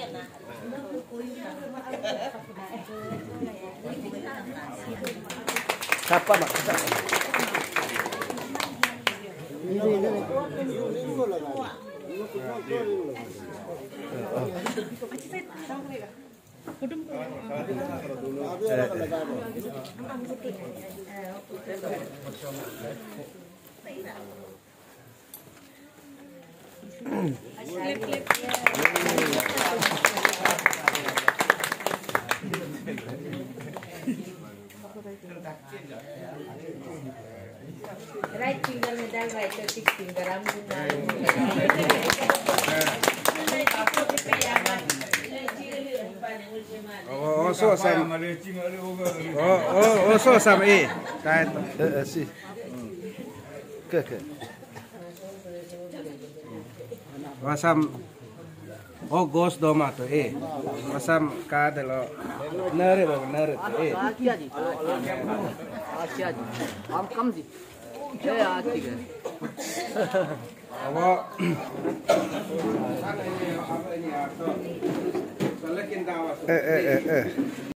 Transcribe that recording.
Siapa mak? Right finger medal, right six finger. Oh, so sama. Oh, so sama Kahit. Si. Ke. Wasam. Oh, ghost doma to Wasam kada lo. Nare Am kam di. Awak.